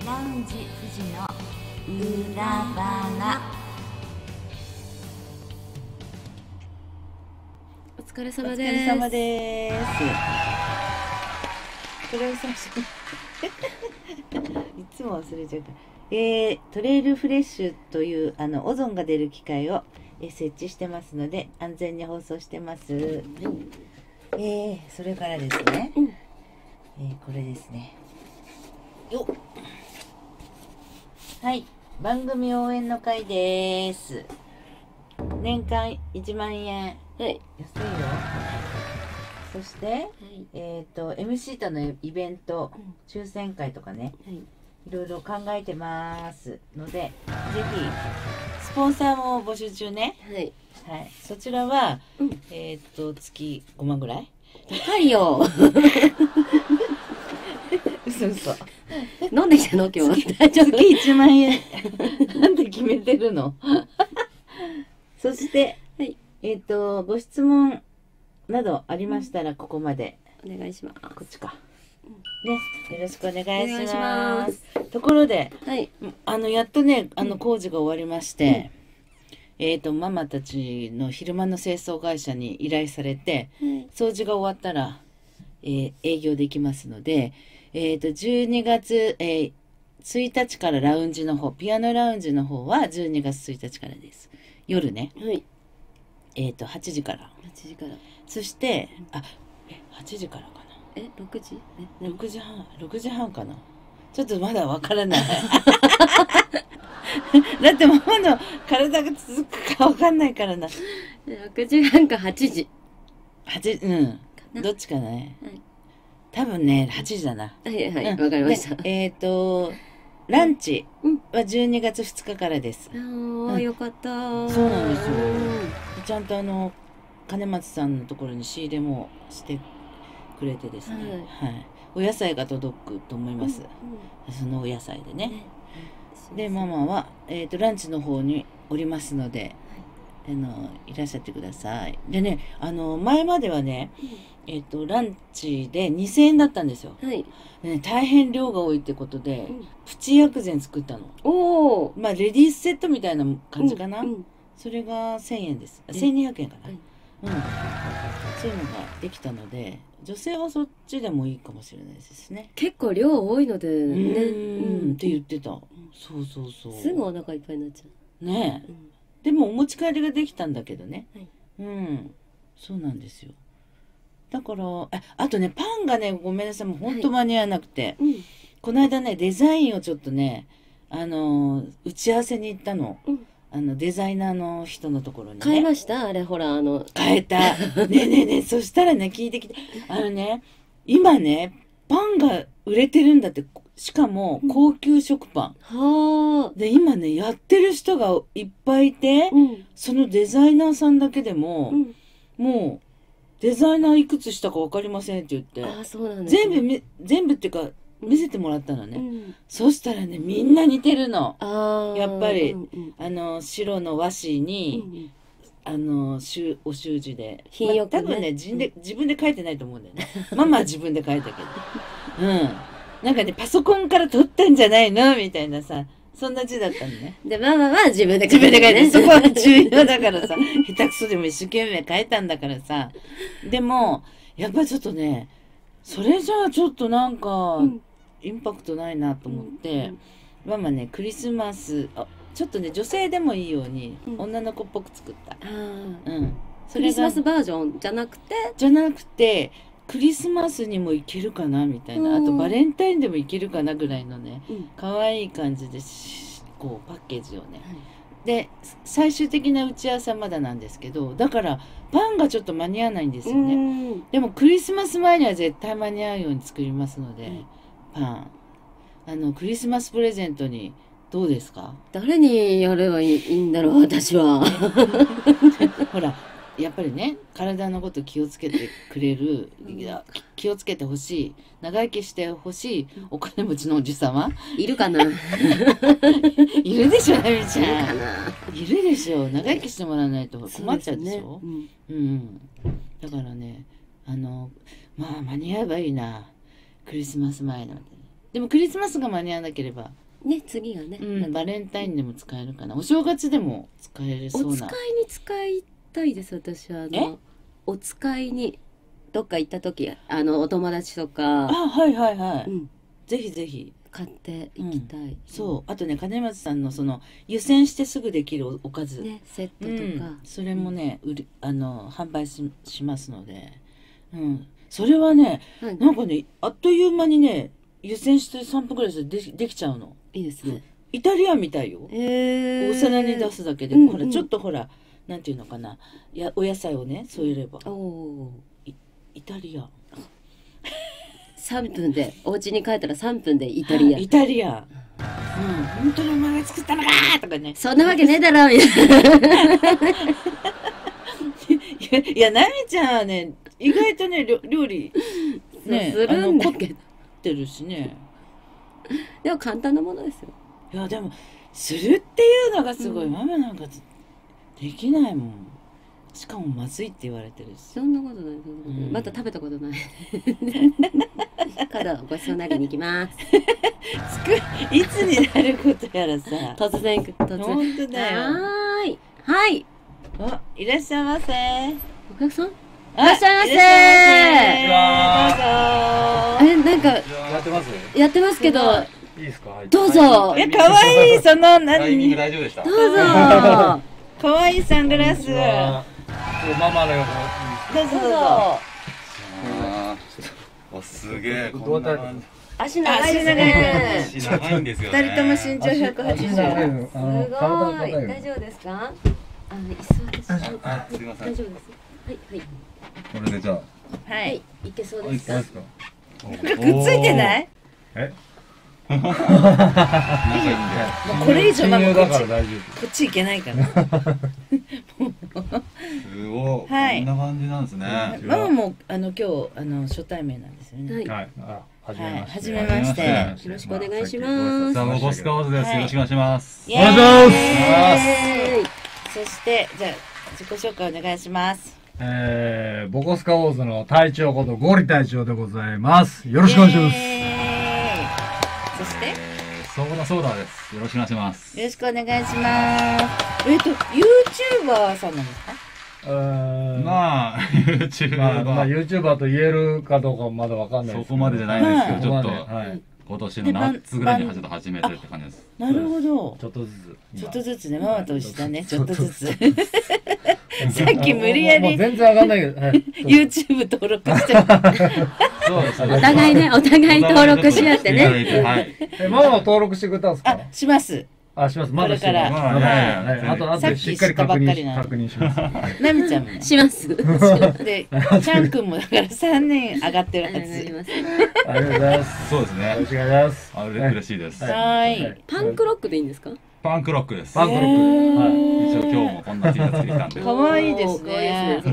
ラウンジ富士の裏花。 お疲れ様お疲です。 れ様です。これを最初いつも忘れちゃうから。トレイルフレッシュというオゾンが出る機械を設置してますので、安全に放送してます。それからですね、これですね。よっ。はい、番組応援の会です。年間1万円。 はい。 安いよ。そして、MC とのイベント、抽選会とかね、いろいろ考えてますので、ぜひスポンサーも募集中ね。 はい。 はい。そちらは、月5万ぐらい？ 高いよ。 嘘嘘。 飲んできたの今日。大丈夫？ 月1万円。なんで決めてるの？そして、 はい。 ご質問などありましたら、ここまで。 お願いします。 こっちか。ね、よろしくお願いします。 お願いします。 ところで、 はい。 やっとね、工事が終わりまして、ママたちの昼間の清掃会社に依頼されて、掃除が終わったら、営業できますので、12月、1日からラウンジの方、ピアノラウンジの方は12月1日からです。夜ね。 はい。 8時から。 8時から。 そして、8時からかな。 6時 6時半かな。ちょっとまだわからない。だってママの体が続くかわかんないからな。 6時半か8時。 どっちかね。 はい。 多分ね、8時だな。 はいはい、わかりました。 ランチは12月2日からです。 ああ、よかった。 そうなんですよ。ちゃんと金松さんのところに仕入れもしてくれてですね。はい。お野菜が届くと思います。そのお野菜でね。で、ママは、ランチの方におりますので、いらっしゃってください。でね、前まではね、ランチで2000円だったんですよ。 はい。 ね、大変量が多いってことで、プチ薬膳作ったの。 おお。 まあ、レディースセットみたいな感じかな。それが1000円です。1200円かな。そういうのができたので、女性はそっちでもいいかもしれないですね。 結構量多いのでね。 って言ってた。そうそうそう。 すぐお腹いっぱいになっちゃう。 ねえ。でもお持ち帰りができたんだけどね。 はい。 そうなんですよ。だから、あとね、パンがね、ごめんなさい、もう本当間に合わなくて。この間ね、デザインをちょっとね、打ち合わせに行ったの。デザイナーの人のところにね。 買いましたあれ、ほら、 買えた。ねえねえねえ、そしたらね、聞いてきて。今ね、パンが売れてるんだって。しかも、高級食パン。 はあ。 で、今ね、やってる人がいっぱいいて、そのデザイナーさんだけでも、もう、デザイナーいくつしたか分かりませんって言って、 そうなんですね。 全部っていうか、見せてもらったのね。そしたらね、みんな似てるの。やっぱり、白の和紙に、お習字で。多分ね、自分で書いてないと思うんだよね。ママは自分で書いたけど。なんかね、パソコンから撮ったんじゃないのみたいなさ、そんな字だったのね。 で、ママは自分で書いて自分で書いて、そこは重要だからさ、下手くそでも一生懸命書いたんだからさ。でも、やっぱりちょっとね、それじゃあちょっとなんか、インパクトないなと思って、ママね、クリスマス、ちょっとね、女性でもいいように、女の子っぽく作った。 クリスマスバージョンじゃなくて、 クリスマスにもいけるかなみたいな、あとバレンタインでもいけるかなぐらいのね、可愛い感じでこうパッケージをね、で最終的な打ち合わせはまだなんですけど、だからパンがちょっと間に合わないんですよね。でもクリスマス前には絶対間に合うように作りますので、パンクリスマスプレゼントにどうですか？ 誰にやればいいんだろう、私は。 ほら、やっぱりね、体のこと気をつけてくれる、気をつけてほしい、長生きしてほしいお金持ちのおじさまいるかな？ いるでしょ、ナミちゃん。 いるかな？ いるでしょ。長生きしてもらわないと困っちゃうでしょ。だからね、まあ間に合えばいいな。クリスマス前のでもクリスマスが間に合わなければね、次がね、 バレンタインでも使えるかな。お正月でも使えるそうな。 お使いに使いたいです。私はお使いにどっか行った時、お友達とか、 はいはいはい、ぜひぜひ買っていきたい。 そう、あとね、金松さんのその湯煎してすぐできるおかずね、セットとか、 それもね、販売しますので、それはね、なんかね、あっという間にね、湯煎して3分ぐらいでできちゃうの。いいですね。イタリアンみたいよ。お皿に出すだけで、ほらちょっとほらなんていうのかな、お野菜をね添えれば。イタリアン。 3分でお家に帰ったら3分でイタリアン。 イタリアン。本当にお前が作ったのかとかね。 そんなわけねえだろみたいな。 いや、なみちゃんはね、意外とね、料理ね、 するんだけど。 ってるしね。 でも簡単なものですよ。 いやでもするっていうのがすごい、ママなんかできないもん。しかもまずいって言われてるし。 そんなことない、まだ食べたことない。からごちそうなりに行きます。 いつになることやらさ。 突然行く。 本当だよ。 はい。 いらっしゃいませ。 お客さん。いらっしゃいませ。なんかやってますけど。 いいですか。 どうぞ。 可愛いそのタイミング大丈夫でした。 どうぞ。 可愛いサングラス。 ママの横。 どうぞどうぞ。 すげえ。こんな感じ。 足長いですね。足長いんですよね。 二人とも身長180。 すごい。大丈夫ですか？椅子すみません。 大丈夫です。はいはい。 これでじゃあ。 はい。いけそうですか？ くっついてない？もうこれ以上ママこっち行けないから。すごい。こんな感じなんですね。 ママも今日初対面なんですよね。 はい。 はじめまして。よろしくお願いします。 ザボスカオズです。よろしくお願いします。 お願いします。そしてじゃあ自己紹介お願いします。 ボコスカオーズの隊長ことゴリ隊長でございます。よろしくお願いします。 そしてソーダソーダです。よろしくお願いします。 よろしくお願いします。YouTuber さんなんですか？ まあ YouTuber と言えるかどうかまだわかんないです。 そこまでじゃないですけど、ちょっと今年の夏ぐらいに始めてるって感じです。 なるほど。 ちょっとずつね、ママと一緒だね。ちょっとずつ。さっき無理やり全然わかんないけど YouTube 登録してそうです。 お互い登録し合ってね。 ママは登録してくれたんですか？ します。 します。まだしてない。 あとしっかり確認します。 なみちゃんもします。 で、チャン君もだから3年上がってるはず。 ありがとうございます。 そうですね。 よろしくお願いします。 嬉しいです。 はい。 パンクロックでいいんですか？ パンクロックです。 パンクロック。 一応今日もこんな T シャツ着てきたんで。 可愛いですね。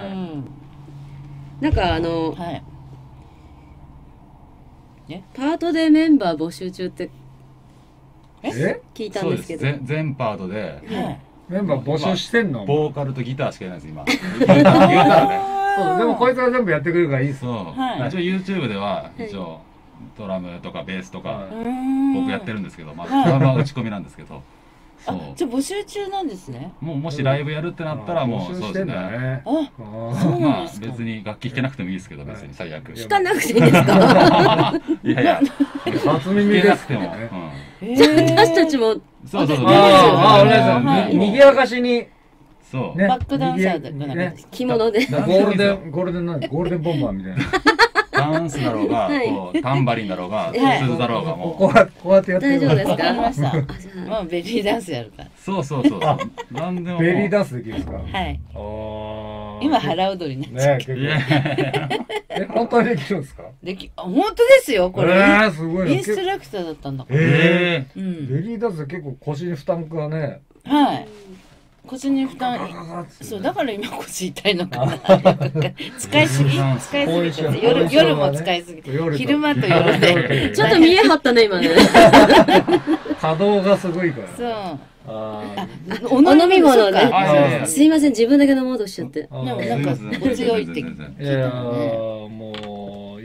なんかパートでメンバー募集中って聞いたんですけど。 全パートでメンバー募集してんの？ ボーカルとギターしかいないです今。 でもこいつは全部やってくれるからいいっす。 そう。一応 YouTube では一応ドラムとかベースとか僕やってるんですけど、まあ打ち込みなんですけど。 じゃあ募集中なんですね。 もしライブやるってなったらもうそうですね。まあ別に楽器弾けなくてもいいですけど、別に最悪。 弾かなくていいんですか？ いやいや、 初耳ですけどね。 じゃあ私たちもそう。 にぎやかしに。 そう。 バックダンサーで着物で。 ゴールデンボンバーみたいな。 ダンスだろうが、タンバリンだろうが、鈴だろうがもう。 こうやってやってる。 大丈夫ですか？ わかりました。まあベリーダンスやるから。 そう。なんでも。 ベリーダンスできるんですか？ はい。今腹踊りになっちゃう。 本当にできるんですか？ 本当ですよこれ。 すごい。 インストラクターだったんだから。 ベリーダンス結構腰に負担がね。 はい。腰に負担、そうだから今腰痛いのかな。使いすぎて夜も使いすぎて昼間と夜でちょっと見え張ったね今ね。 稼働がすごいから。 そう。 お飲み物ね。すいません自分だけ飲もうとしちゃって。 でもなんかお強いって聞いたもう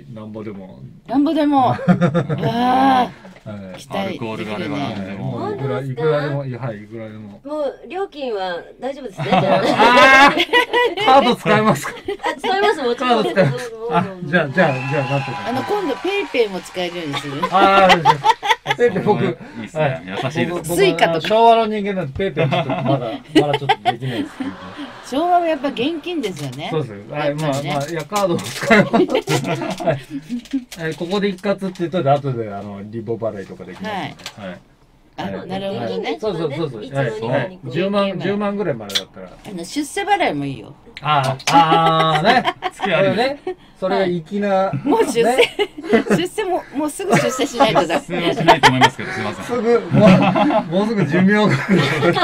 なんぼでも。 なんぼでも。ああ、 はい期待アルコールがあればなんでも。 本当ですかいくらでも、はい、いくらでも。 もう料金は大丈夫ですね。じゃああーカード使えますか？ あ使いますもちろん。 カード使えます。 どうぞあ、 どうぞじゃあ、なんとか。 今度ペイペイも使えるようにする。 ああ、ペイペイ僕、 いいっすね。優しいです。 スイカとか昭和の人間なんでペイペイちょっとまだちょっとできないですけど。 昭和はやっぱ現金ですよね。 そうです。はい、まあやっぱりねまあ、いや、カードを使えます。はい。ここで一括って言っといて、後で、リボ払いとかできますんで。はい。 あ、 はいなるほどね。 そう。 いつはい。はいの日かにこう 10万ぐらいまでだったら。 出世払いもいいよ。 ね。 付き合いね。それが粋な。 もう出世、 ね出世もうすぐ出世しないとだ。 出世はしないと思いますけど、すみません。 すぐ、もうすぐ寿命が来る。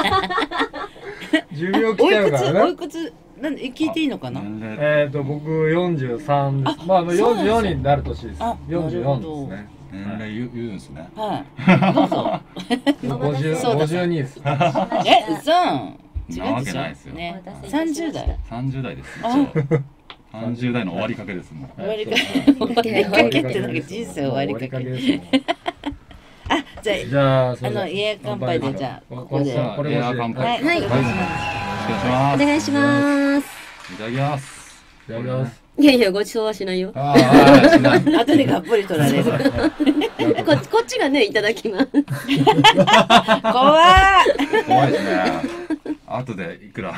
寿命来ちゃうからね。 おいくつ、なんで聞いていいのかな。 年齢僕43です。まあ、 そうなんですよ 44になる年です。 あ 44ですね。 年齢言うんですね。 はい。どうぞ。 52です。 嘘。違なわけうでしょないですよ。 ね。 お待たせいたしました 30代。 30代です。 あ 30代の終わりかけですもん。 終わりかけ。終わりかけってなんか人生終わりかけ。 ですね。 あ、じゃじゃあ、 エア乾杯でじゃあここでこれエア乾杯。 はいよろしくお願いします。 お願いします。 いただきます。 いただきます。 いやいやごちそうはしないよ。こああ、しない。 後でがっぽり取られる。 っちがねいただきます。 怖い。 怖いですね。後でいくら。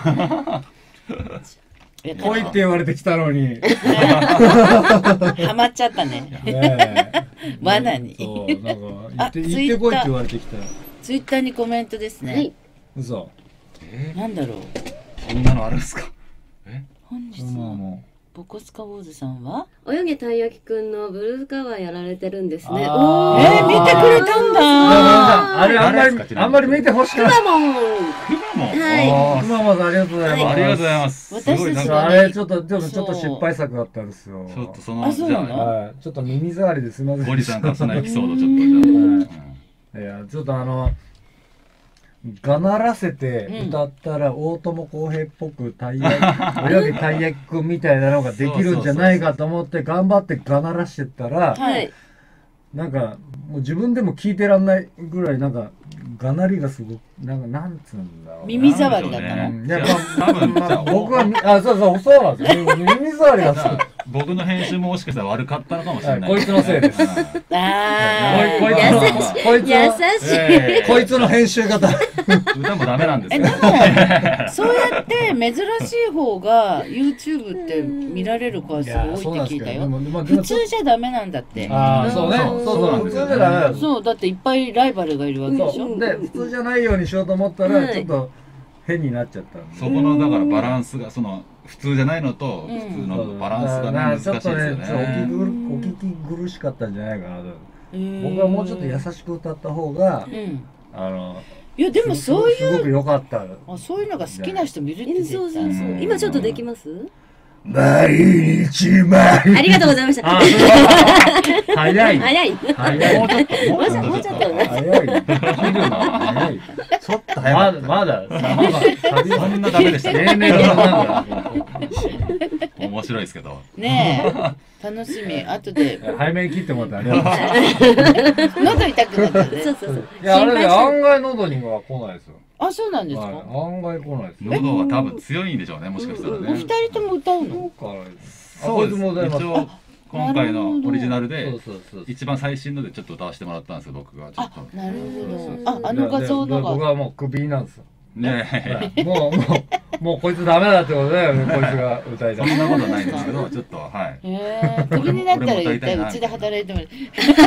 来いって言われてきたのに。 ハマっちゃったね。 ねえ。 罠に。 そう、なんか、 あ行ってこいって言われてきた。 ツイッターにコメントですはいね。 嘘。 なんだろう。 そんなのあるんですか。 本日のまあもボコスカウォーズさんは。 泳げたい焼きくんのブルーカバーやられてるんですね。 あー見てくれたんだ。 あれあんまり見てほしかった。 くまモン。 くまモン。 は熊本さんありがとうございます。 ありがとうございます。すごいなんかあれちょっと失敗作だったんですよ。 ちょっとそのあそうなのじゃあはい、ちょっと耳障りですみません。 ゴリさんからそのエピソードちょっとじゃあ。 いや、ちょっとがならせて歌ったら大友康平っぽく泳ぎたい焼きくんみたいなのができるんじゃないかと思って頑張ってがならしてったら、 はい。 なんかもう自分でも聞いてらんないぐらいなんかがなりがすごくなんつうんだろうな。 耳障りだったの。 いや、 多分じゃあ僕はそうなんですよ。耳障りがすごい。 僕の編集ももしかしたら悪かったのかもしれない。 こいつのせいです。 ああ。 こいつの優しい。 こいつの編集方。 歌もダメなんですでよ。 もそうやって珍しい方が YouTube って見られる数多いって聞いたよ。普通じゃダメなんだって。 ああ、そうね。 そうなんですよ普通じゃダメだ。 そうだっていっぱいライバルがいるわけでしょ。 で、普通じゃないようにしようと思ったら、ちょっと変になっちゃったんで。 そこのだからバランスがその普通じゃないのと普通のバランスがね難しいですよちょっとね、おね。 聞き苦しかったんじゃないかなと。僕はもうちょっと優しく歌った方が、 いやでもそういうすごく良かった。 そういうのが好きな人見るってそう絶対。 そうそう。今ちょっとできます？ 毎日ありがとうございました。 早い。 早い。 もうちょっともうちょっとね。 早い。切るの早い。 ちょっと早かった。 まだ。 そんなダメでしたね。 例年のなんか。 面白いですけど。 ねえ楽しみ。後で早めに切ってもらってありがとうございます。 喉痛くなったね。 そうそうそう。 いや、あれね、案外喉には来ないですよ。 あ、そうなんですか。 案外来ないですよ。 喉が多分強いんでしょうね、もしかしたらお二ね。 人とも歌うの？ そうです。 も歌います。 一応今回のオリジナルでそう一番最新のでちょっと歌わせてもらったんですよ、僕がちょっと。 なるほど。あの画像のが。 僕はもうクビなんですよ。 ねえ。 もうこいつダメだってことで、こいつが歌いそだんなことないんですけど、ちょっとはい。 クビになったら一体うちで働いてもらう。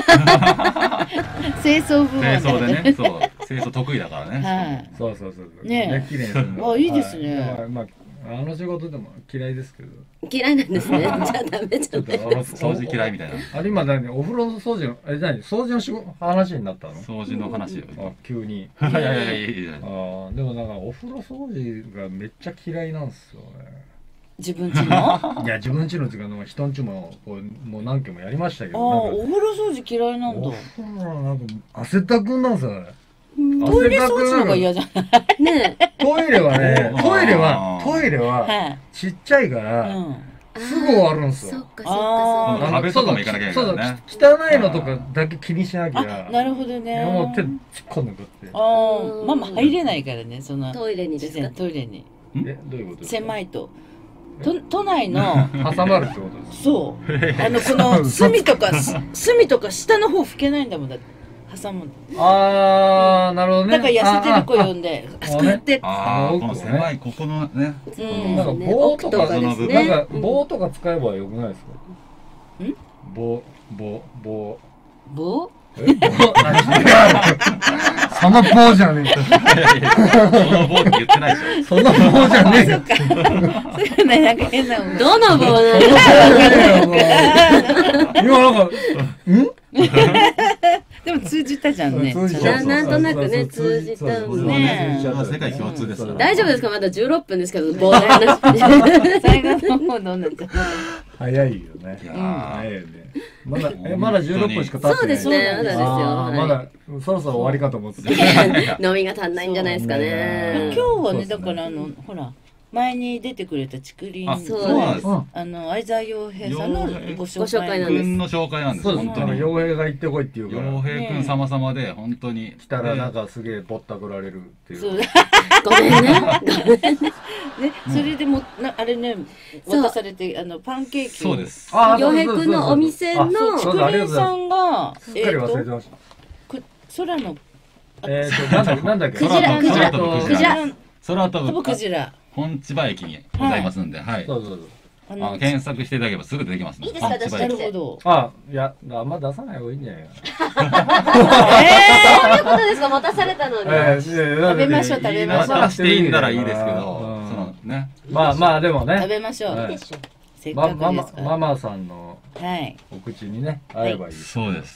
清掃部門清掃でね、そう清掃得意だからね。 はい。 そう。 ね綺麗にするの。 あ、いいですね。 まああの仕事でも嫌いですけど。 嫌いなんですね。じゃあダメじゃない。 掃除嫌いみたいな。 あれ今何お風呂の掃除の掃除の話になったの？ 掃除の話よ。 急に。 いやいやいやいやいや。 でもなんかお風呂掃除がめっちゃ嫌いなんですよね。 自分家の？ いや自分家の時間の人ん家ももう何件もやりましたけど。 お風呂掃除嫌いなんだ。 お風呂なんか汗だくなんですよね。 トイレ掃除の方が嫌じゃない？ ねトイレはね、トイレははい。 ちっちゃいから、 すぐ終わるんですよ。 そっかそっかそっか。 壁とかも行かなきゃいけないからね。 汚いのとかだけ気にしなきゃ。 なるほどね。 もう手突っ込んでくって。 ママ入れないからね、そのトイレにですか？ トイレに。 どういうことですか？ 狭いと。都内の挟まるってことですか？ そう。この隅とか下の方拭けないんだもんだって。挟む。 ああ、なるほどね。 だから痩せてる子呼んで、あそこやって。 この狭いここのね。 なんか棒とかなんか棒とか使えばよくないですか？棒。その棒じゃねえ。 その棒って言ってないでしょ。 その棒じゃねえ。 そっか。そうね、なんか変なもん。 どの棒なの？ 今なんか、 でも通じたじゃんね。 なんとなくね、通じたんね。 世界共通ですから。 大丈夫ですか？まだ16分ですけど、棒の話。 最後の方どうなっちゃう？ 早いよね。早いよね。まだ16分しか経ってない。 そうですね、まだですよ。 まだそろそろ終わりかと思ってた。 飲みが足んないんじゃないですかね。 今日はね、だからほら。前に出てくれた竹林そう相沢洋平さんのご紹介なんです。 君の紹介なんです。 本当に洋平が行ってこいっていうから。 洋平君様々で本当に来たらなんかすげえぼったくられるっていう。 ごめんね。 それでもあれね渡されてパンケーキ。 そうです。 洋平君のお店の竹林さんがすっかり忘れてました。 空のなんだっけ。 クジラ空飛ぶクジラ。 本千葉駅にございますんで、はい。検索していただければすぐ出てきます。 いいですか？出しなるほど。 いや、あんま出さない方がいいんじゃないかな。そういうことですか？待たされたのに。 食べましょう食べましょう。 していいんならいいですけど、そのね。 まあでもね。 食べましょう。せっかくですから。 ママさんのお口にね合えばいい。 そうです。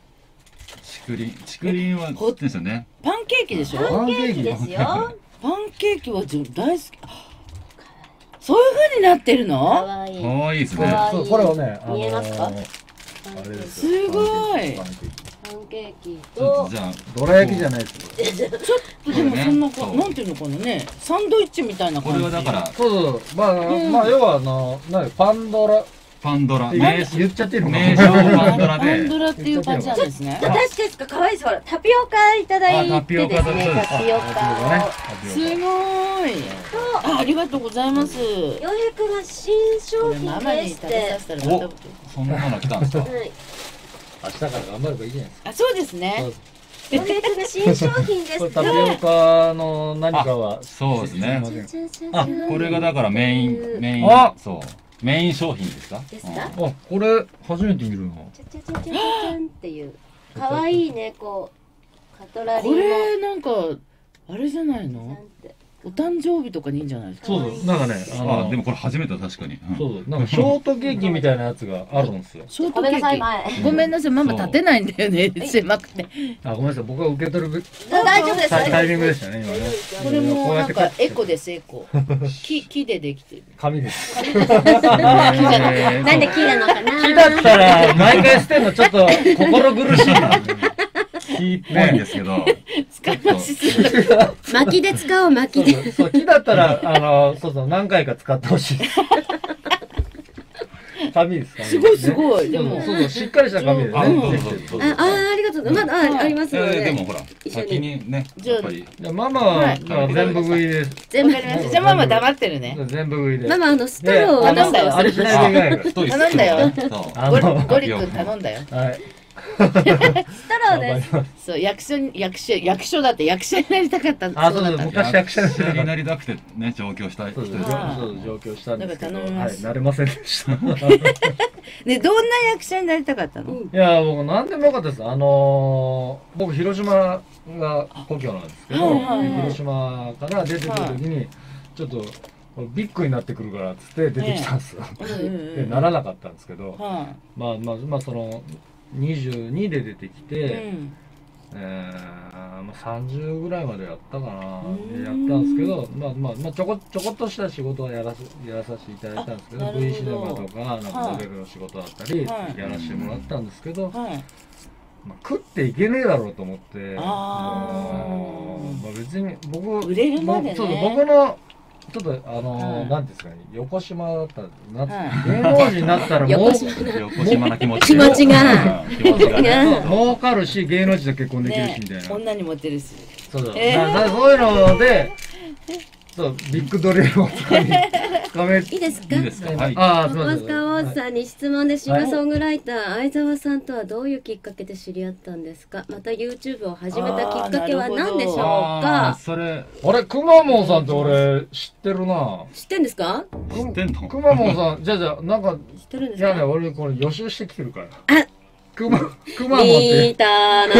竹林はこっちですよね。 パンケーキでしょ？ パンケーキですよ。 パンケーキは大好き。そういう風になってるの？ かわいい。 かわいいですね。 これをね、 見えますか？ すごい。 パンケーキとどら焼きじゃないです。 ちょっとでもそんななんていうのかなね、サンドイッチみたいな感じ。 これはだからそうまあ要はパンドラ言っちゃってるの名称パンドラでパンドラっていう感じなんですね。 確かですか？可愛いです。ほらタピオカいただいてですね。タピオカをすごい。ありがとうございます。 洋平君が新商品でして。 そんなの来たんですか？ 明日から頑張ればいいじゃないですか。 そうですね。 洋平君が新商品です。 タピオカの何かはそうですね。これがだからメインそう。メイン商品ですか？ これ初めて見るの。 ちゃちゃちゃちゃちゃんっていう可愛いねこうカトラリーの。 これなんかあれじゃないの？お誕生日とかにいいんじゃないですか？ そうなんかねでもこれ初めて確かに。 そうなんかショートケーキみたいなやつがあるんですよ。 ショートケーキ。ごめんなさいママ立てないんだよね狭くて。 ごめんなさい僕は受け取る大丈夫です。 タイミングでしたね今ね。 これもなんかエコですエコ。木でできてる。 紙です。 なんで木なのかな。 木だったら毎回捨てるのちょっと心苦しい。 木っぽいんですけど。 使い回しする。 薪で使おう薪で。 そう木だったら何回か使ってほしい。紙ですか？ すごいすごい。でもしっかりした紙ですね。 ありがとう。まだありますので。 でもほら先にねやっぱり。 ママは全部食いです。 全部わかりました。じゃあママ黙ってるね。 全部食いで。 ママストロー頼んだよ。 あれしないといけないから。 頼んだよ。ゴリ君頼んだよ。 はい。 ストローです。 そう役所だって役者になりたかった。 そうだ昔役者になりたくてね上京した人です。 上京したんですけど、 はいなれませんでした。 ねどんな役者になりたかったの？ いや僕何でもよかったです。僕広島が故郷なんですけど、広島から出てくる時にちょっとビッグになってくるからっつって出てきたんですよ。でならなかったんですけど、まあその22で出てきて、30ぐらいまでやったかな、やったんですけど、ちょこっとした仕事はやらさせていただいたんですけど、V シネマとかなんかモデルの仕事だったりやらせてもらったんですけど、食っていけねえだろうと思って、別に僕売れるまでね。 僕のちょっとなんですかね、横島だったらは芸能人になったらもう横島横島な気持ち。 気持ちがうん気持ちがね。 儲かるし芸能人と結婚できるしみたいな。 女にモテるし。 そうそう。だからそういうので、そうビッグドリルをつかめ。 いいですか？ いいですか。はい。 ああ、すみまマせん。 スカー王さんに質問で、シンガーソングライター相沢さんとはどういうきっかけで知り合ったんですか？また YouTube を始めたきっかけは何でしょうあーか？ それあれ、くまモンさんって俺知ってるな。 知ってんですか？ 知ってんの？ くまモンさん、じゃあなんか、 知ってるんですいやね、 か？ 俺これ予習してきてるから。 あくまモンって見。たな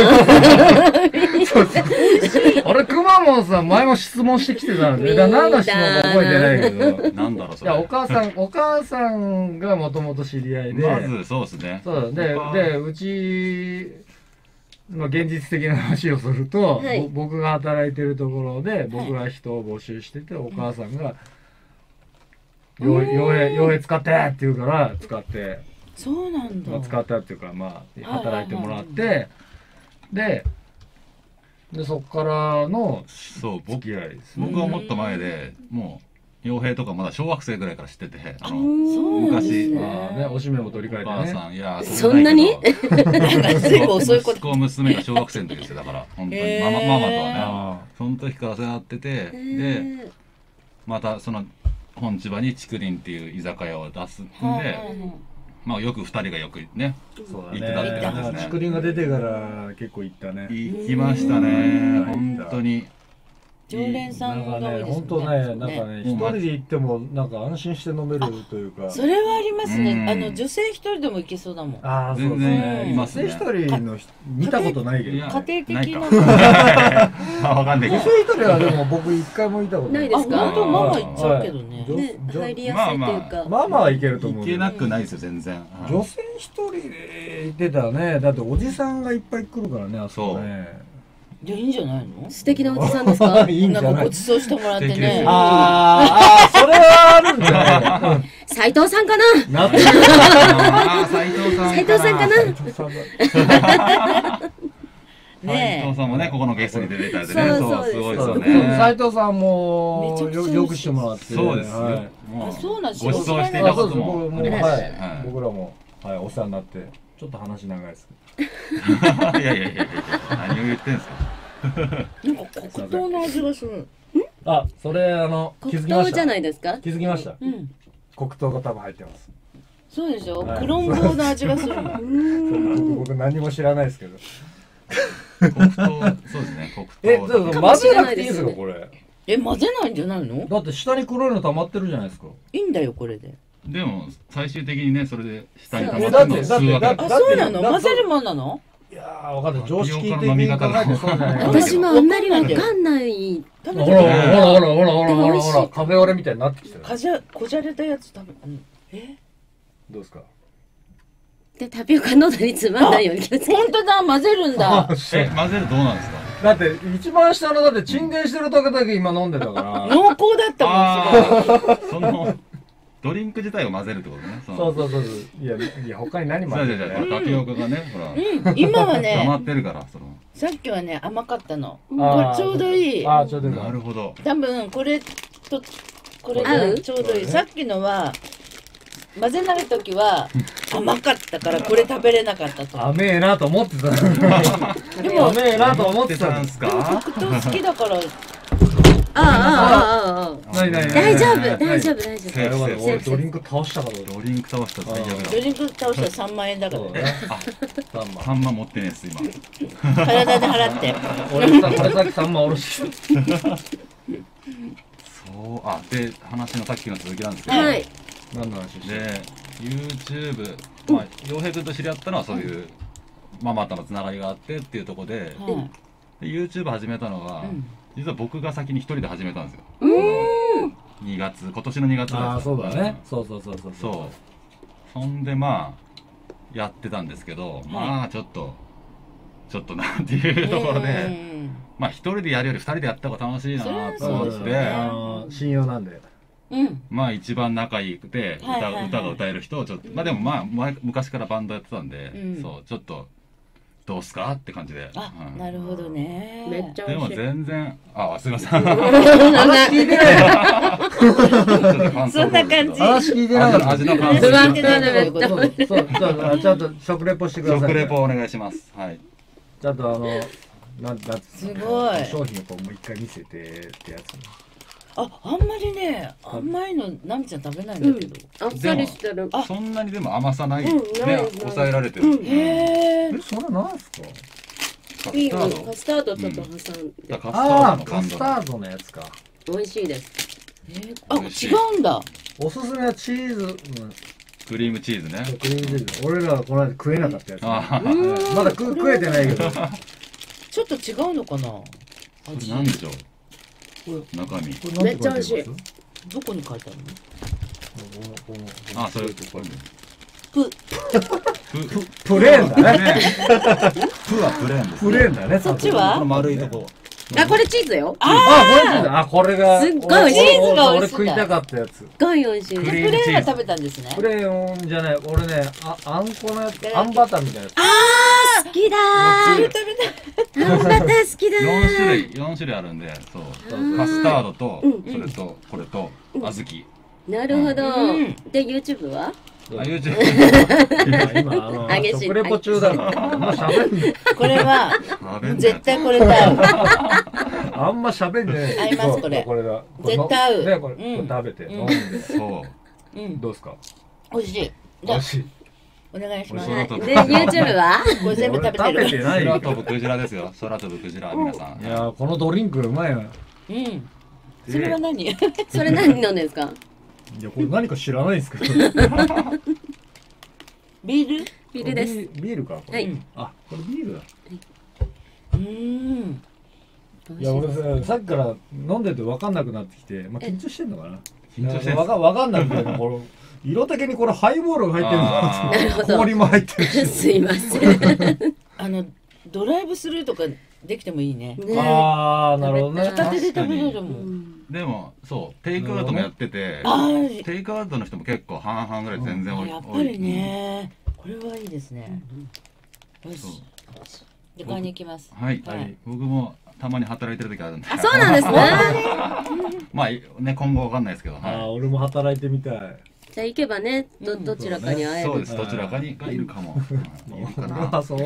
あれ、くまモンさん前も質問してきてたんで、何の質問か覚えてないけど。 なんだろうそれ。 いや、お母さんがもともと知り合いで。 まずそうですね。 そうで、うち、現実的な話をすると、 はい僕が働いてるところで、僕が人を募集してて、お母さんが、傭兵使ってって言うから、使って、 そうなんだ。 使ったっていうか、まあ、働いてもらって、で、そっからのそう僕付き合いですね。 僕はもっと前でもう傭兵とかまだ小学生ぐらいから知ってて、 そうなんですね。 ああね、おしめも取り替えお母てね。 さんいやそんなになんか随分遅いこと息子娘が小学生の時ですよ。だから本当にママとはね、 あその時から世話ってて、でまたその本千葉に竹林っていう居酒屋を出すんで、まあよく2人がよくねあ、そうだ行ってたってね。 感じですね。 竹林が出てから結構行ったね。 行きましたね。本当に。 常連さんが多いです本当ね、なんかね、一うん人で行っても、なんか安心して飲めるというか。 それはありますうんね。女性一人でも行けそうだもん。 ああ、そうです全然ね。 いますね女性一人の人見たことないけど。 いや女家庭的な。 あわかんないけど。 性一人はでも僕一回も見たことないあ、 ですか本当ママ行っちゃうけどね。 ね、入りやすいというか。 ママはいけると思うけど。 行けなくないですよ全然。 女性一人で行ってたらね、だっておじさんがいっぱい来るからね、あそこね。 いや、いいんじゃないの？ 素敵なおじさんですか？ いいんじゃないなんかごちそうしてもらってね。 素敵ですよそれはあるんじゃない斉藤さんかな？ なってる。 ああ斉藤さん。 斉藤さんかな？ 斉藤さんだ斉ね藤さんもねここのゲストに出てたりでね、 そうそうですすごいですよ斉ね。 藤さんもめちゃくちゃ美味しいよくしてもらって。 そうですよ。 はいもあそうなんですごよ馳走していたあ、そうです。 ことも僕も、 ありますしはい。僕らも、はい、お世話になって、ちょっと話長いですけいやいやいやいや何を言ってんすか。 なんか黒糖の味がする。 ど。あ、それ、気づきました。 黒糖じゃないですか？ 気づきました。 うん。 黒糖が多分入ってます。 そうでしょ。 はいクロンボーの味がするもん。 僕何も知らないですけど。 黒糖そうですね黒糖。 混ぜなくていいですか、これ。 混ぜないんじゃないの？ だって下に黒いの溜まってるじゃないですか。 いいんだよ、これで。 でも最終的にねそれで下に溜そうまってるのを吸うわけだってあ、そうなの？混ぜるもんなの？ いやー、わかんない。常識的タピオカの飲みに考方がえてそうじゃないかな。 私もあんまりわかんない。 ほらほらほらほらほらほらほらでも美味しいほらカフェオレみたいになってきてる。 こじゃれたやつ食べ、 どうですか。 で、タピオカ喉につまんないように気をつけて。 本当だ、混ぜるんだ。 混ぜるどうなんですか。 だって一番下のだって沈殿してる時だけ今飲んでたから。 濃厚だったもん、すごい。 そのドリンク自体を混ぜるってことね。 そうそうそうそう。いや他に何混ぜるそうタピオカがねほら今は溜まね、 ってるからその。 さっきはね、甘かったの。こあーれちょうどいい。 あー、ちょうどいい。 なるほど。 多分、これと、これ合うでちょうどいい。 そうねさっきのは、混ぜない時は甘かったからこれ食べれなかったと。 甘えなと思ってた。 でも、 甘えなと思ってたんすか。 黒糖好きだから、 何大丈夫、大丈夫、大丈夫。 俺ドリンク倒したからドリンク倒したら最悪だ。 ドリンク倒したら3万円だからね。 3万。 3万持ってねえっす今。 体で払って。 俺さっき3万おろしてそうで話のさっきの続きなんですけど。 はい。 何の話してで YouTube まあ洋平君と知り合ったのはそういうママとのつながりがあってっていうところで、 はいで YouTube 始めたのは、実は僕が先に一人で始めたんですよ。2月今年の2月ああ、 です。 そうだね。そうそうそうそう。 そうそんでまあやってたんですけど、まあちょっとなんていうところで、まあ一人でやるより二人でやった方が楽しいなと思っそうですよて、 信用なんで。 まあ一番仲良くて歌が歌える人をちょっとまあでもまあ昔からバンドやってたんで、そうちょっとどうすかって感じで。 あ、 うんなるほどね。 めっちゃでも美味しい。 全然、あ、すいません。 話聞いてない。 そんな感じ。 話聞いてなかった。 味の感想不安定なのめっちゃそうそう、ちゃんと食レポしてください。 食レポお願いします。はい。 ちゃんとすごい商品をこうもう一回見せてってやつ。 あんまりね、甘いのナミちゃん食べないんだけど。 あっさりしてる。 あそんなにでも甘さない。ね、 ない抑えられてる。 へえ。 それなんすか？ カピースタード。 カスタードちょっと挟んで、 カスタードああ、 の感動。 カスタードのやつか。 美味しいです。 あ、違うんだ。 おすすめはチーズ、 クリームチーズね。 クリームチーズ。俺らはこの間食えなかったやつ。 あまだ食えてないけど。 ちょっと違うのかな。 これなんでしょう。中身。 めっちゃ美味しい。 どこに書いてあるの？ あ、それこれ。 プレーンだね。 プはプレーンです。 プレーンだね。 そっちこのは？ 丸いとこ。 あ、これチーズよ。 これが。 すっごい美味しい。 チーズが美俺味しいんだ。 食いたかったやつ。 すっごい美味しい。 クプリームチーズレーンが食べたんですねプ。レーンじゃない。俺ね、あんこのやつ、あんバターみたいなやつ。 好きだー。あんバター好きだー。 4種類あるんで、そうカスタードとそれとこれと小豆。 なるほど。 うんで YouTube は？ あ、YouTube。 今激しい食レポ中だからもう喋んねこれは食べん絶対これだよ。 あんま喋んね合いますこれこれだ絶対合うねこれうん食べて飲んうんでそう。 うん、 どうですか？ 美味しい。じゃあ美味しい。 お願いします。 美味しで YouTube は？ これ全部食べてる。 俺食べてないよ空飛ぶクジラですよ。空飛ぶクジラ、皆さん。 いやーこのドリンクうまいな。 うん。それは何？ それ何飲んでんですか？ いやこれ何か知らないんですけど。 ビール？ ビールです。 ビールかこれ。 はい。 あこれビールだ。 うん。 いや俺さっきから飲んでて分かんなくなってきて、まあ緊張してんのかな。 緊張してんす分かんなくてこれ色的にこれハイボールが入ってるあーなるほど。 氷も入ってるし。 すいません。 ドライブスルーとかできてもいいね。 ねああなるほどね。 片手で食べれるうもん。 んでも、そう、テイクアウトもやってて、 あテイクアウトの人も結構半々ぐらい全然多い。 やっぱりね。これはいいですね。よし。で買いに行きます。 はい。 はい僕もたまに働いてる時あるんで。 あ、そうなんですね。 まあ、ね、今後わかんないですけど。 ああは俺も働いてみたい。 じゃあ行けばね、どちらかに会い。 える。 そうです。どちらかにがいるかも。いるか俺な。 はそう。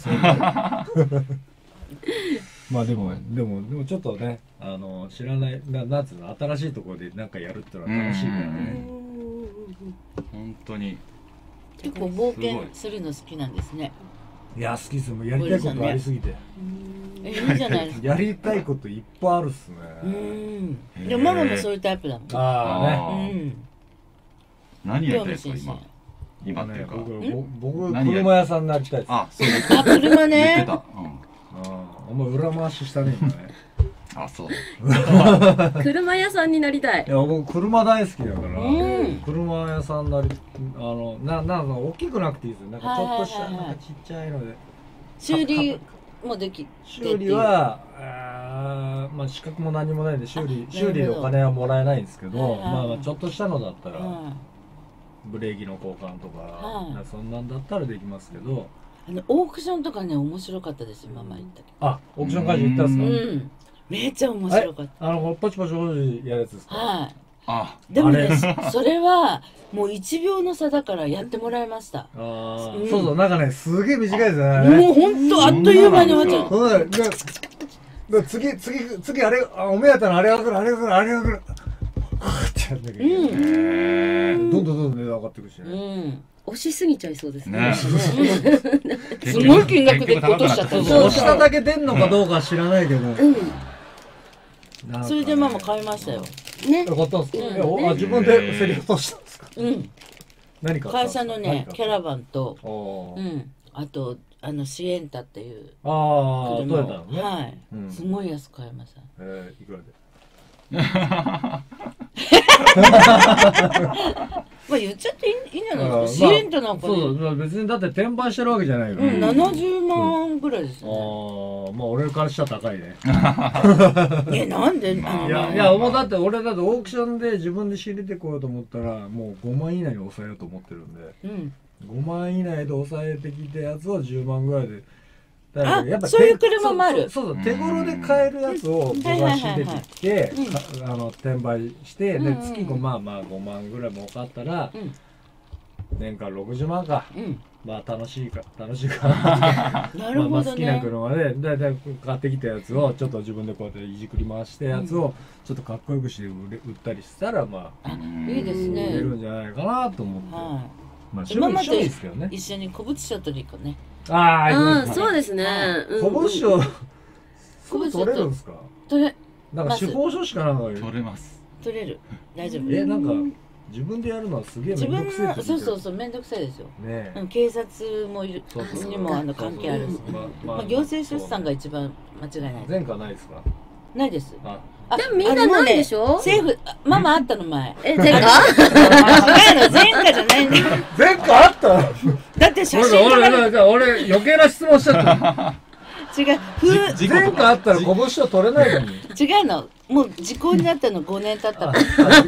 まあでもちょっとね知らないなんつうの新しいところでなんかやるってのは楽しいからね。 本当に。 結構冒険するの好きなんですね。 いや好きっすもうやりたいことありすぎて。 いいじゃないですか。 やりたいこといっぱいあるっすうね。 ん。でもママもそういうタイプだもん。 ああね。 あーうん。 何やりたいですか、 興味津々 今。今っていうか。 僕何や車屋さんになりたいです。 あ、そうあ、車言ってね。 た。うん。 お前裏回ししたね今ね。 あ、そう。 車屋さんになりたいい。や僕車大好きだから、 うん車屋さんなり大きくなくていいですよ。なんかちょっとしたはいはいはいはいなんかちっちゃいので。 修理もできて修理はまあ資格も何もないんで修理でお金はもらえないんですけど、 はいはいまあちょっとしたのだったら、 うんブレーキの交換とか、 はいそんなんだったらできますけど。 オークションとかね面白かったですよママ行ったけあ、オークション会場行ったんですか？ うんめっちゃ面白かっポチポチポチやるやつですか？ たはあ、 いでもねあれそれはもう1秒の差だからやってもらいましたうんそうそう、なんかね、すげえ短いですよね。 もうほんとあっという間に終わっちゃうそうだよ。次、あれ、お目当てのあれが来る。ってやんなきゃいけない。 うんどんどん値段上がっていくしうね。 ん押しすぎちゃいそうですね。 ね。 すごい金額で落としちゃったそうそう、押しただけ出んのかどうかは知らないけど。なんかねそれでママ買いましたよね。 買ったんですか？ うんいや自分で競り落としたんですか？ うん何買ったんですか？ 会社のねキャラバンとおーうんあとシエンタっていうああ、 車をトヨタのね。 はいうんすごい安く買いましたいくらで？ まあ言っちゃっていいんじゃないあーですかシエンタなんかそうねそう別にだって転売してるわけじゃないから。 うん70万ぐらいですあねあ、まあ俺からしたら高いね。 なんでまあいや、もうだって俺だってオークションで自分で仕入れてこようと思ったら、もう5万以内に抑えようと思ってるんで、 うん 5万以内で抑えてきたやつを10万ぐらいでだからやっぱそういう車もある。 そう手頃で買えるやつを僕が仕入れてきて転売してで月まあ5万ぐらい儲かったら年間60万か。まあ楽しいかなるほどね。好きな車でだいたい買ってきたやつをちょっと自分でこうやっていじくり回したやつをちょっとかっこよくして売ったりしたらまあいいですね。 売れるんじゃないかなと思って。まあ今までですけどね。 一緒に古物商取り行こうね。 ああそうですね。 古物商取れるんですか？ 取れ。 なんか司法書士かなんか取れます。 取れる。大丈夫。 なんか自分でやるのはすげえ面倒くさいって。 そう面倒くさいですよ。 ね。 警察もいるにも関係あるしね。まあ行政出産が一番間違いない。 前科ないですか？ ないです。 でもみんなないでしょ？ 政府ママあったの前。 前科？ 違うの前科じゃないんだよ。 前科あった？ だって写真俺余計な質問しちゃった。 違う。 前科あったら拳を取れないのに。 違うの。もう時効になったの5年経った。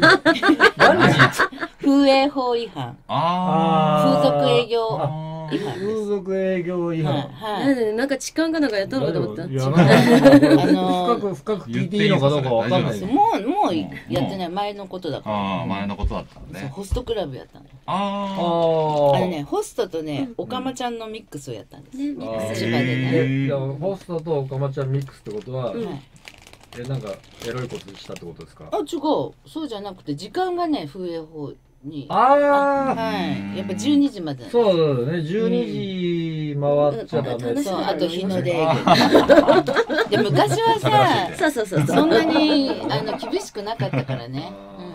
風営法違反。風俗営業違反。 風俗営業違反。 なんか痴漢がなんかやったのかと思った。 深く聞いていいのかどうかわかんない。 もうやってない前のことだから。 前のことだったんで。 ホストクラブやったの。ホストとねおかまちゃんのミックスをやったんです。千葉でね。 ホストとおかまちゃんミックスってことは。なんかエロいことしたってことですか？ 違う。そうじゃなくて時間がね風営法に。やっぱ12時まで。 そうだね。12時回っちゃダメ。 そうあと日の出営業。で昔はさ、そんなに厳しくなかったからね。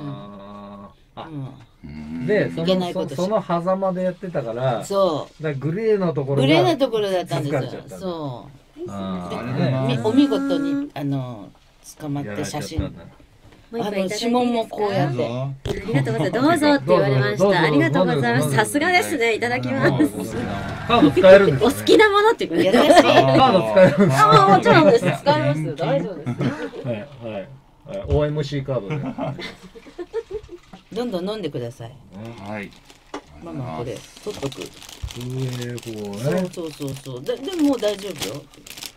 でその狭間でやってたから。 そうだグレーのところグレーなところだったんですよ。そう。お見事に捕まって写真。指紋もこうやって。 ありがとうございます。どうぞって言われました。ありがとうございます。さすがですね。いただきます。 カード使えるんですか？ お好きなものって言うね。 カード使えるんですか？ もちろんです。使えます。大丈夫です。 はい。OMC カードで。 どんどん飲んでください。 はい。 ママこれ取っとく。そう。でももう大丈夫よ。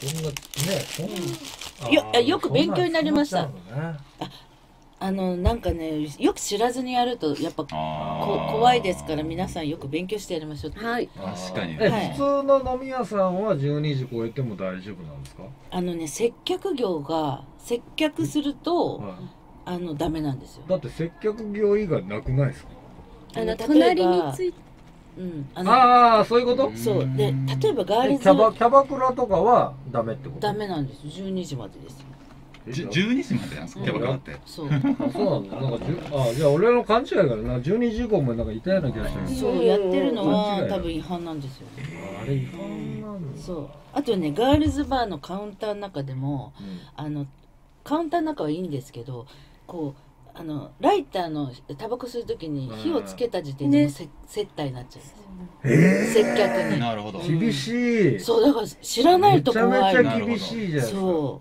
よく勉強になりました。なんかねよく知らずにやるとやっぱ怖いですから皆さんよく勉強してやりましょう。 はい。 確かに。 普通の飲み屋さんは12時超えても大丈夫なんですか？ 接客業が接客するとダメなんですよ。 だって接客業以外なくないですか？ 隣について。 そういうこと？ そうで例えばガールズキャバクラとかはダメってこと？ ダメなんです。12時までです。 12時までなんですか？キャバクラって。 そう。 そうなんだ。なんかじゃあ俺の勘違いからな。12時以降もなんかいたような気がしてる。 そうやってるのは多分違反なんですよ。 あれ違反なんだ。 そう。あとねガールズバーのカウンターの中でもカウンターの中はいいんですけどこう。ライターのタバコ吸うときに火をつけた時点で接待になっちゃうんですよ。接客に。 なるほど。 厳しい。 そうだから知らないと怖い。 めちゃめちゃ厳しいじゃないですか。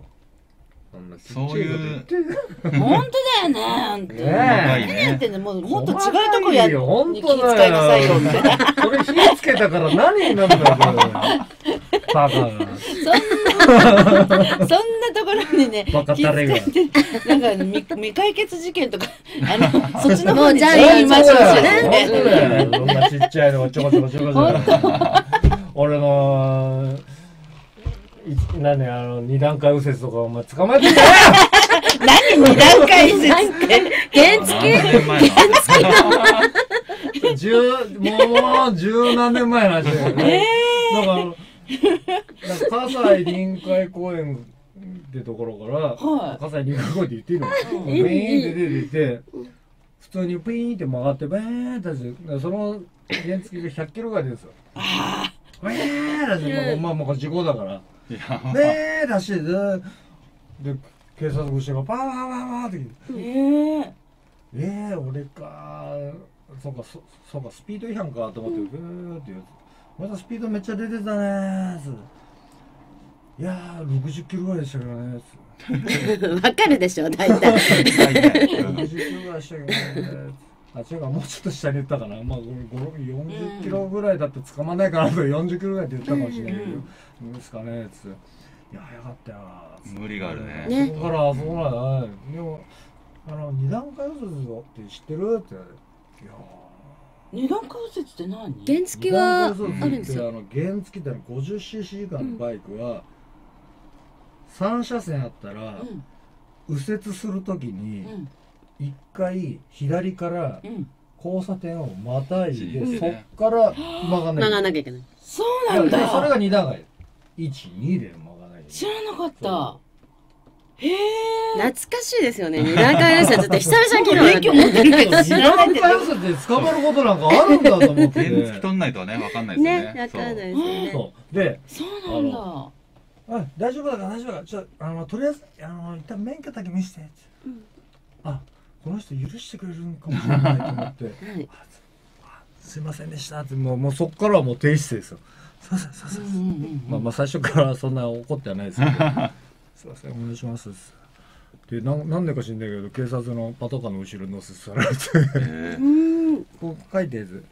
そういう。 本当だよね。何やってんのもっと違うとこやに気遣いなさいよみたいな。 それ火つけたから何になるんだよ。バカが。 そんなところにね、 バカタレが。 なんか未解決事件とかそっちの方に言いましょうね。そんなちっちゃいのがちょこちょこ。俺の二段階右折とかお前捕まえてんだよ。 何二段階右折って原付もう十何年前の話だよね。なんか葛西臨海公園ってところから葛西臨海公園って言っていいの？ピーンって出てて普通にピーンって曲がってバーンってしてその原付が100キロぐらい出るんですよ。バーンってしてもう事故だから。で出してで警察の後ろがバーバーバーバーって来て俺かそうかスピード違反かと思ってグーって言うまたスピードめっちゃ出てたねーいやー60キロぐらいでしたけどねわかるでしょ大体 60キロぐらいでしたけどねあ、違うか、もうちょっと下に言ったかな。まあ、40キロぐらいだって捕まんないかなと、40キロぐらいって言ったかもしれないけど、どうですかね、つって。いや、早かったよ。 無理があるね。 ねそこから、そうなんだ。でも、二段階右折って知ってるって言われて。いや二段階右折って何？ 原付はあるんですよ。 原付って 50cc 以下のバイクは、3車線あったら、右折するときに、一回左から交差点をまたいで、そっから曲がんない。 曲がんなきゃいけない。 そうなんだ。 それが2段階。1、2で曲がない。 知らなかった。へえ。 懐かしいですよね。二段階右折って久々に聞いた。 免許持ってるけど知二らない段階右折で捕まることなんかあるんだと思って。 原付取んないとね、わかんないですよね。 ね、わかんないですよね。 そうで、 そうなんだ。 大丈夫だから大丈夫だから、ちょとりあえず一旦免許だけ見せてって。あ、この人許してくれるのかもしれないと思って。すいませんでしたって、もうそっからはもう低姿勢ですよ。すいません、すいません。まあ最初からそんな怒ってはないですけど。すいません、お願いします。で、なんでか知んないけど、警察のパトカーの後ろに乗せされて。こう書いてやつ。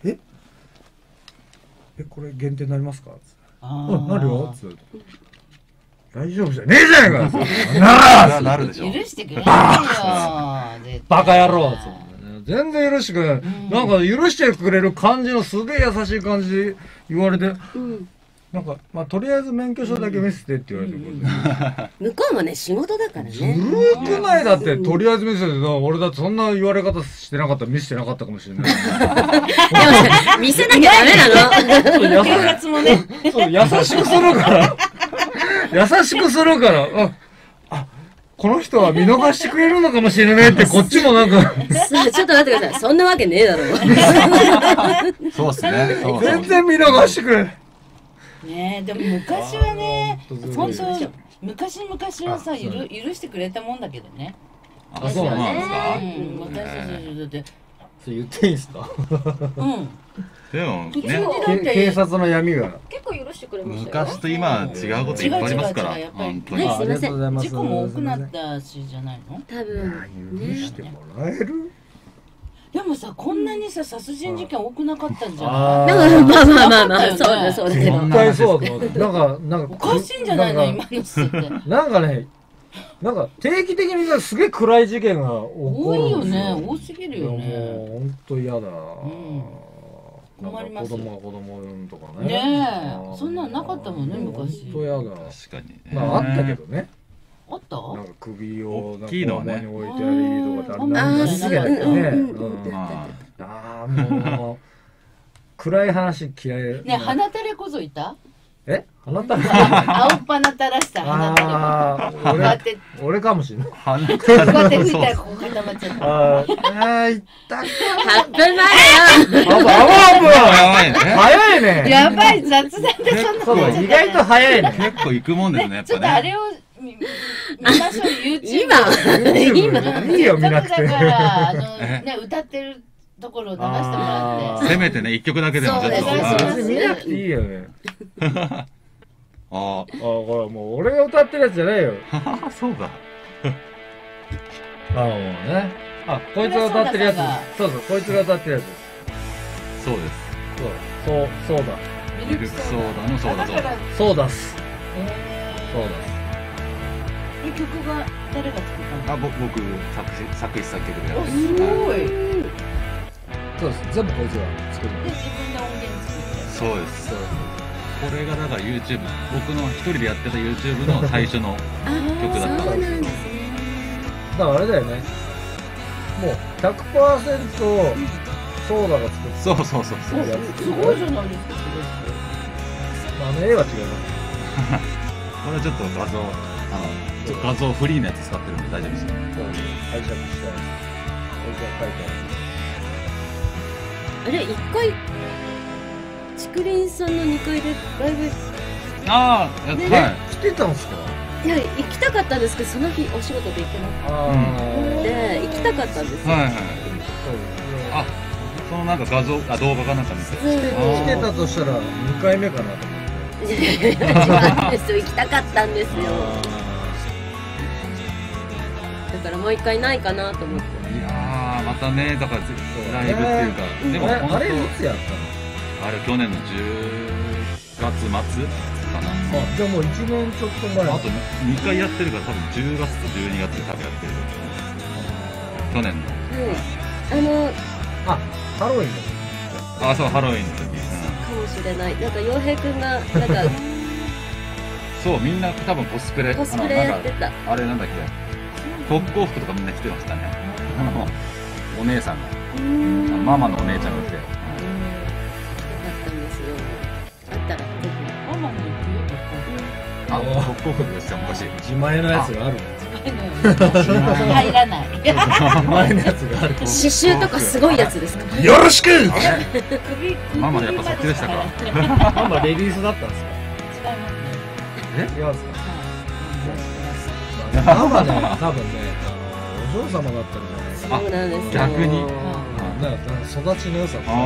これ限定になりますか？なるよ。つって。大丈夫じゃねえじゃねえか。 なるでしょ。 許してくれないよ。 バカ野郎。全然許してくれない。なんか許してくれる感じのすげえ優しい感じで言われて。なんか、まあ、とりあえず免許証だけ見せてって言われて、 向こうもね、仕事だからね。 ずるくないだって、とりあえず見せてた。俺だってそんな言われ方してなかったら見せてなかったかもしれない。 見せなきゃダメなの。 警察もね。 そう、優しくするから。優しくするから。この人は見逃してくれるのかもしれないって、こっちもなんか。 ちょっと待ってください。そんなわけねえだろ。 そうっすね。 全然見逃してくれ。 ねえ、でも昔はね、本当昔はさ、許してくれたもんだけどね。 あ、そうなんですか。 私たちだって。 それ言っていいんすか？ でもね、警察の闇が結構許してくれましたよ。 昔と今は違うこといっぱいありますから。本当に。 はい、すいません。 事故も多くなったしじゃないの？ 多分。 許してもらえる？ でもさ、こんなにさ、殺人事件多くなかったんじゃまない？ あ、そうだそうだけど。 絶対そうだと思う。なんかおかしいんじゃないの今の人って。 なんかね、なんか定期的にすげえ暗い事件が起こるんですよ。 多いよね、多すぎるよね。 もう本当嫌だ。 困ります。 子供産むとかね。 ねえ、そんなんなかったもんね昔。 本当嫌だ。 確かに。 まああったけどね。 あった？ なんか首を大きいのはねに置いてありとかって何事件だっけね。ああもう暗い話嫌い。 ね、鼻垂れ小僧いた？ 鼻垂れ？ 青っ鼻垂らした鼻垂れ。 俺かもしれない。 こうやって吹いたらここ固まっちゃった。 いったか。 8分前だよ。 早いね。 やばい、雑談でそんな。 意外と早いね。 結構行くもんですね、やっちょっぱね。 とあれを見ましょう、YouTube。 今いいよ見なくて。 だからね、歌ってるところを流してもらって。 せめてね、一曲だけでもちょっと。 見なくていいよね。 あ、 これもう俺が歌ってるやつじゃないよ。 そうだ。 もうね。こいつが歌ってるやつ。そうそう、こいつが歌ってるやつ。 そうです。 そうだ。 ミルクソーダのソーダ。 そうだっす。そうだっす。曲が誰が作ったの？ 僕作詞作曲でやってすごい。 そうです。全部こいつが作る。 で、自分で音源作って。 そうです。これがだから YouTube、僕の一人でやってた YouTube の最初の曲だったんですけど。 だからあれだよね。もう 100% ソーダが作ってそう。 すごいじゃないですか。 絵は違います。 これはちょっと画像フリーのやつ使ってるんで大丈夫ですよ。 解釈したやつ。こいつが書いてある。 あれ、一回、竹林さんの2階でライブ。 来てたんすか？ いや、行きたかったんですけど、その日お仕事で行けなくて、行きたかったんですよ。 そのなんか画像、動画かなんか見て。 来てたとしたら2回目かなと思って。 違うんですよ、行きたかったんですよ。だからもう一回ないかなと思って。 いやまたね、だからライブっていうか、でも本当あれいつやったの？ あれ去年の10月末かな。 じゃあもう1年ちょっと前。 あと2回やってるから多分10月と12月で多分やってる。去年の。 ハロウィンの。 そう、ハロウィンの時。 かもしれない。なんか洋平くんがなんかそう、みんな多分コスプレコスプレやってた。 あれなんだっけ、特攻服とかみんな着てましたね。お姉さんが、ママのお姉ちゃんが着て、 よかったんですよ。あったらぜママも行くよ、 特攻服ですよ、昔。 自前のやつがあるんですよ。 入らない。 自前のやつがある。 ひ。刺繍とかすごいやつですか？ よろしく。 ママやっぱそっちでしたか。 ママレディースだったんですか？ 違いますね。 違うんですか？ママね、多分ね、お嬢様だったんじゃないですか。 そうなんですよ。 逆にだから育ちの良さ。 あ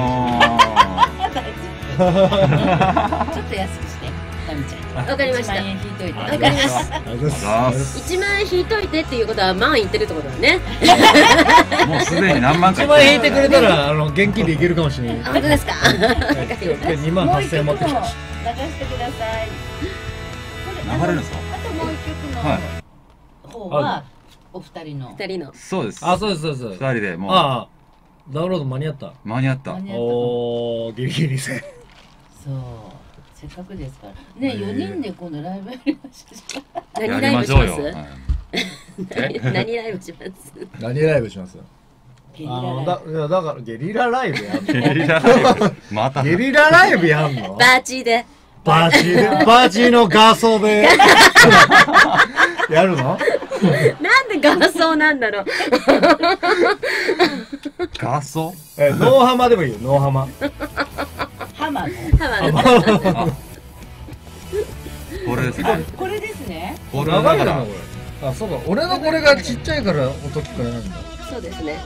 ちょっと安くして、タミちゃん。 わかりました。 1万円引いといて。 わかりました。 あ。 1万円引いといてっていうことは万言ってるってことだね。 もうすでに何万か 1万円引いてくれたら現金でいけるかもしれない。 本当ですか？ 2万もう一 8000円持曲もってき流た。 してください。 流れるんですか？ あともう一曲はいの方はお二人の。 二人の。 そうです。 あ、そうですそうです。 2人でもうああ、ダウンロード間に合った。 間に合った。 間に合ったかも。 おー、ギリギリセーフ。 そう。せっかくですから。ね、4人で今度ライブやりましょう。 何やライブしまりましょうよ。 す？何ライブします？ 何ライブします？ ゲリラライブ。 だからゲリラライブやんゲリラライブまたの？ゲリラライブやんの？ バーチーで。 バーチの画像でやるの？ なんで画像なんだろう。 画素？ ノーハマでもいいよ、ノーハマ。 ハマの。 これですね。 これですね。 これはだからこれ。あ、そうか。俺のこれがちっちゃいから音聞こえないんだ。 そうですね。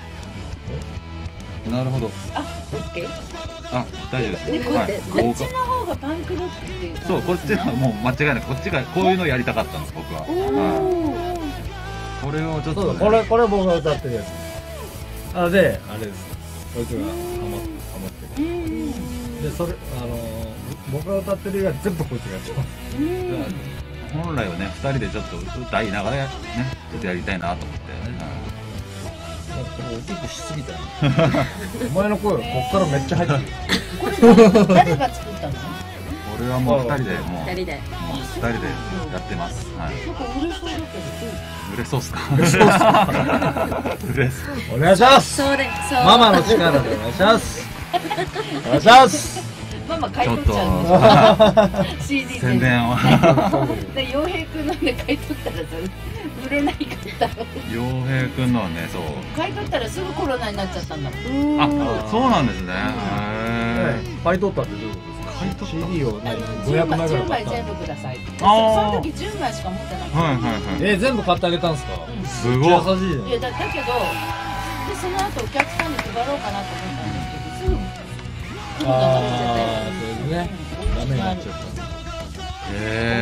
なるほど。 オッケー。 あ、大丈夫です。 でこうやってこっちの方がパンクロックっていう感じ。 そう、こっちはもう間違いない。こっちがこういうのやりたかったんです、僕は。これをちょっとね。 そうだ、これ僕が歌ってるやつ。あ、で、あれです。こいつがハマってる。で、それ、僕が歌ってるやつ全部こいつがやってます。 本来はね、2人でちょっと歌いながらね、ちょっとやりたいなと思って。 大きくしすぎたよ。お前の声はこっからめっちゃ入ってる。 これ誰が作ったの？ 俺はもう2人でもう二人で。 2人でやってます。はい。 なんか売れそうだけど。 売れそうっすか？売れそう。 お願いしますそうで、そう。 ママの力でお願いしますお願いしますママ買い取っちゃうんでしょ。CD 宣伝を。 で、洋平くんので買い取ったらそれ売れないかったの。 洋平くんのはね、そう。 買い取ったらすぐコロナになっちゃったんだもん。 あ、そうなんですね。へ買い取ったってどういうことですか？ 買い取った CD をね 10 500 枚枚ぐらい買った全部くださいって。そあーの時10枚しか持ってなかった。 はいはいはい。 全部買ってあげたんすか？ すごい。 優しいじゃんいやだけど、でその後お客さんに配ろうかなと思ったんですけど、すぐコロナになっちゃったよ。 それでねダメになっちゃったへ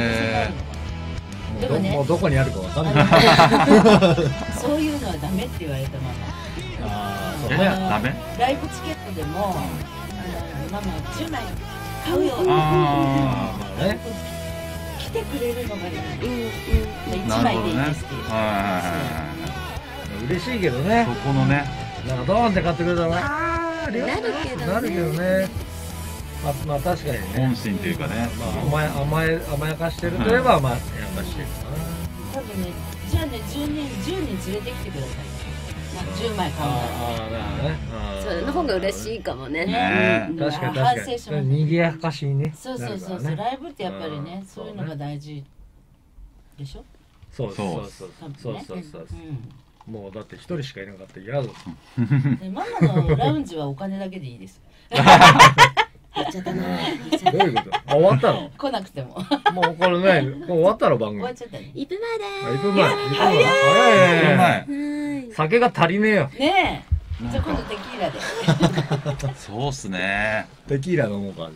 でもねもうどこにあるかわかんないそういうのはダメって言われたママ。 え、 そうねダメ？ ライブチケットでも、ママ10枚買うよってあまあね来てくれるのがいい。 あ、 1 なる枚ほどね。はいでいいですっていう。 はいはい嬉しいけどねはい。そこのね、 なんかドーンって買ってくれたらあーなるけどね。 なるけどねまあ確かにね本心っていうかね。 まあ甘やかしてるといえば甘やかしてるか多分ね、じゃあね、10人連れてきてください。まあ、10枚買うなら。 なああねそれの方が嬉しいかもね。 ねうん確かに反確か省します。 に賑やかしにねそうそうそうそう、 なるからねライブってやっぱりね、そういうのが大事でしょ。 そうそう多分ね。 そうもうだって一人しかいなかったら嫌だうんでママのラウンジはお金だけでいいです。 言っちゃったな。 どういうこと終わったの来なくても。 もうこれねもう終わったの番組終わっちゃったね。 1分前で 1分前早このい前ーす。 酒が足りねえよねえ。じゃあ今度テキーラで。 そうっすね。 テキーラ飲もうかじゃ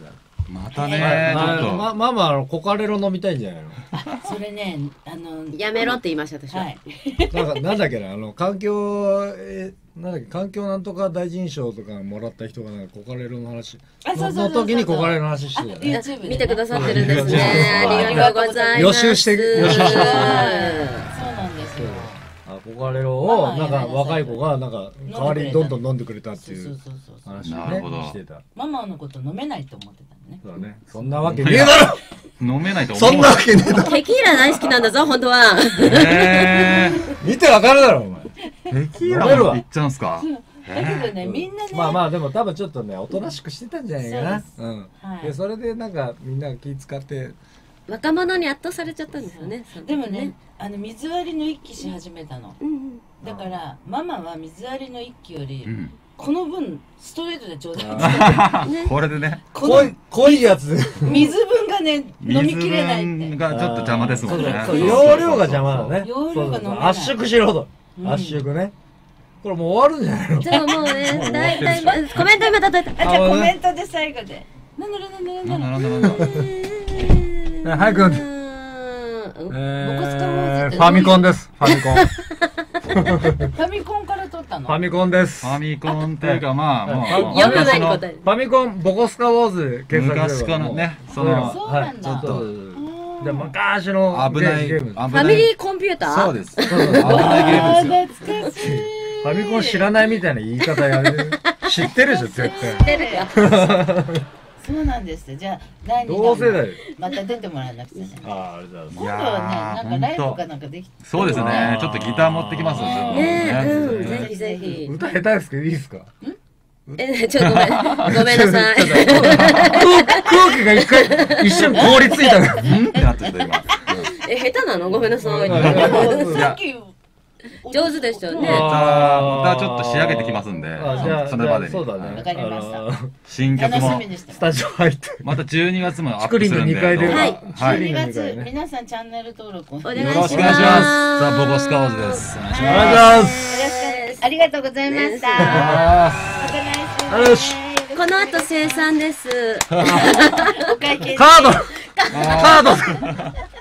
またねちょっとママコカレロ飲みたいんじゃないの？ それねやめろって言いました私は。 なんだっけな環境なんだっけ環境なんとか大臣賞とかもらった人がなんかコカレロの話の時にコカレロの話してたね。 見てくださってるんですね。ありがとうございます。 予習してそうなんですよ。 コカレロをなんか若い子がなんか代わりにどんどん飲んでくれたっていう話をねしてた。 ママのこと飲めないと思ってたのね。 そうだね。そんなわけねえだろ。 飲めないと思う。 そんなわけねえだろ。 テキーラ大好きなんだぞ本当は。 見てわかるだろお前。 テキーラもいっちゃうんすか。 だけどねみんなね。 まあでも多分ちょっとねおとなしくしてたんじゃないかな。でそれでなんかみんな気使って若者に圧倒されちゃったんですよね。 でもね水割りの一気し始めたの。だからママは水割りの一気よりこの分ストレートでちょうだい。 これでね濃いやつ水分がね飲みきれないって水分がちょっと邪魔ですもんね。 容量が邪魔だね。 容量が飲めない。 圧縮しろと圧縮ね。これもう終わるんじゃないの？ じゃあもうねだいたいコメント今叩いた。 じゃあコメントで最後で。 はいくん。ファミコンです。ファミコン。 ファミコンから撮ったの？ ファミコンです。 ファミコンっていうかまあもうよくない答え。 ファミコンボコスカウォーズ検索昔からねそうなんだ。 ちょっとで昔の危ないゲーム。 ファミリーコンピューター？ そうです。危ないゲームですよ。 懐かしい。 ファミコン知らないみたいな言い方やめる。知ってるでしょ絶対。 知ってるよ。 そうなんです。じゃあ第2 同世代また出てもらわなくちゃね。 ありがとうございます。 今度はねなんかライブかなんかできそうですね。ちょっとギター持ってきます。 ぜひぜひ。 歌下手ですけどいいですか？ ちょっとごめんなさい。 空気が一瞬凍りついたの。 ってなってた今。 下手なの？ごめんなさい。 さっき上手でしたよね。 歌ちょっと仕上げてきますんで、その場で。 そうだね。 わかりました。 新曲もスタジオ入ってまた12月もアップするんで。 はい 12月皆さんチャンネル登録お願いします。 よろしくお願いします。ザ・ボコスカウォーズです。 お願いします。 ありがとうございました。また来週。 この後生産です。 お会計。 カード。